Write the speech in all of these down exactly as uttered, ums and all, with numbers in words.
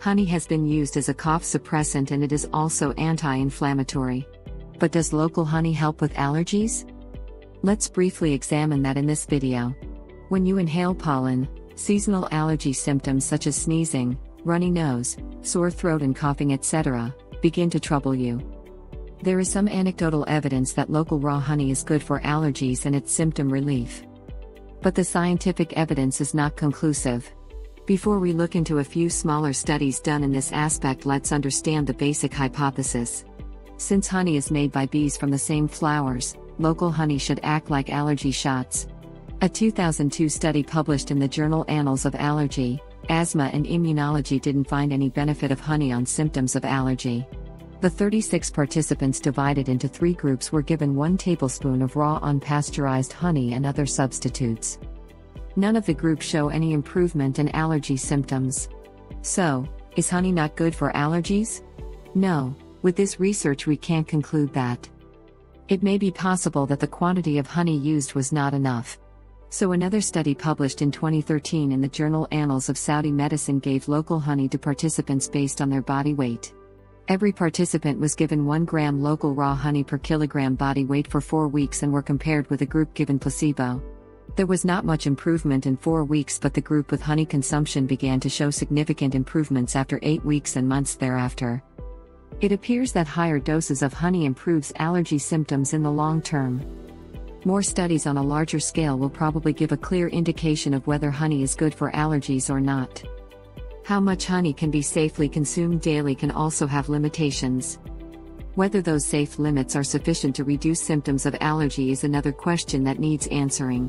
Honey has been used as a cough suppressant and it is also anti-inflammatory. But does local honey help with allergies? Let's briefly examine that in this video. When you inhale pollen, seasonal allergy symptoms such as sneezing, runny nose, sore throat and coughing et cetera begin to trouble you. There is some anecdotal evidence that local raw honey is good for allergies and its symptom relief. But the scientific evidence is not conclusive. Before we look into a few smaller studies done in this aspect, let's understand the basic hypothesis. Since honey is made by bees from the same flowers, local honey should act like allergy shots. A two thousand two study published in the journal Annals of Allergy, Asthma and Immunology didn't find any benefit of honey on symptoms of allergy. The thirty-six participants divided into three groups were given one tablespoon of raw unpasteurized honey and other substitutes. None of the groups show any improvement in allergy symptoms. So, is honey not good for allergies? No, with this research we can't conclude that. It may be possible that the quantity of honey used was not enough. So another study published in twenty thirteen in the journal Annals of Saudi Medicine gave local honey to participants based on their body weight. Every participant was given one gram local raw honey per kilogram body weight for four weeks and were compared with a group given placebo. There was not much improvement in four weeks, but the group with honey consumption began to show significant improvements after eight weeks and months thereafter. It appears that higher doses of honey improves allergy symptoms in the long term. More studies on a larger scale will probably give a clear indication of whether honey is good for allergies or not. How much honey can be safely consumed daily can also have limitations. Whether those safe limits are sufficient to reduce symptoms of allergy is another question that needs answering.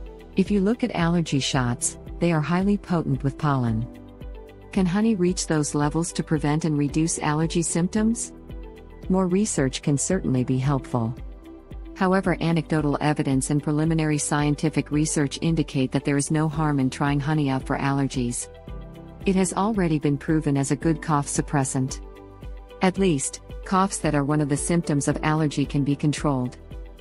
If you look at allergy shots, they are highly potent with pollen. Can honey reach those levels to prevent and reduce allergy symptoms? More research can certainly be helpful. However, anecdotal evidence and preliminary scientific research indicate that there is no harm in trying honey out for allergies. It has already been proven as a good cough suppressant. At least, coughs that are one of the symptoms of allergy can be controlled.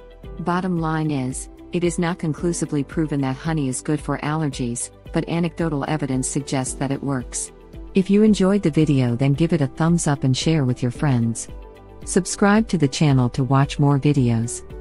Bottom line is, it is not conclusively proven that honey is good for allergies, but anecdotal evidence suggests that it works. If you enjoyed the video, then give it a thumbs up and share with your friends. Subscribe to the channel to watch more videos.